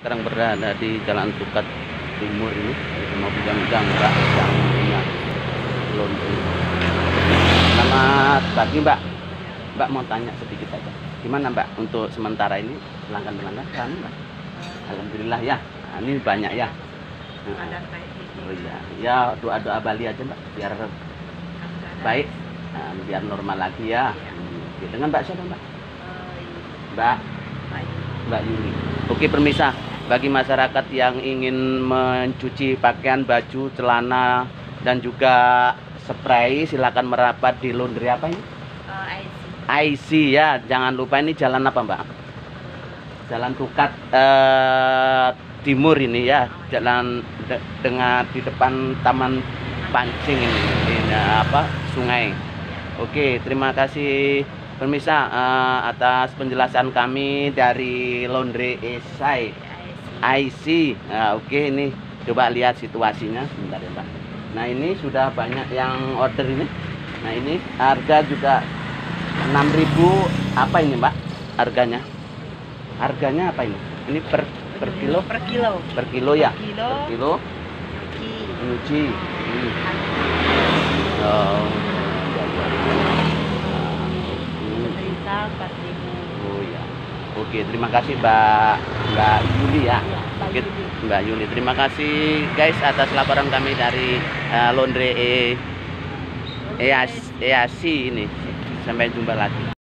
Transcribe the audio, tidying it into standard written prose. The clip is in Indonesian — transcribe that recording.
Sekarang berada di Jalan Tukat Timur ini, mau bilang-bilang Mbak yang punya laundry. Selamat pagi Mbak. Mbak mau tanya sedikit aja. Gimana Mbak untuk sementara ini pelanggan-pelanggan kan Mbak? Alhamdulillah ya. Nah, ini banyak ya. Oh iya, ya doa-doa Bali aja Mbak, biar baik, biar normal lagi ya. Oke, dengan Mbak siapa Mbak? Mbak Yuli. Oke permisa, bagi masyarakat yang ingin mencuci pakaian, baju, celana, dan juga spray, silakan merapat di laundry apa ini? IC ya. Jangan lupa ini jalan apa Mbak? Jalan Tukat Timur ini ya, jalan dengan di depan Taman Pancing ini apa sungai. Oke, terima kasih permisa atas penjelasan kami dari Laundry Esai IC. Nah, oke, ini coba lihat situasinya sebentar ya Mbak. Nah ini sudah banyak yang order ini. Nah ini harga juga 6.000 apa ini Mbak harganya? Harganya apa ini? Ini per kilo? Per kilo. Per kilo ya? Per kilo. Per kilo. Nyuci. Oh. Pemerintah 4.000. Oh ya. Oke, terima kasih Mbak Yuli ya. Oke, Mbak Yuli. Terima kasih guys atas laporan kami dari Laundry EAC ini. Sampai jumpa lagi.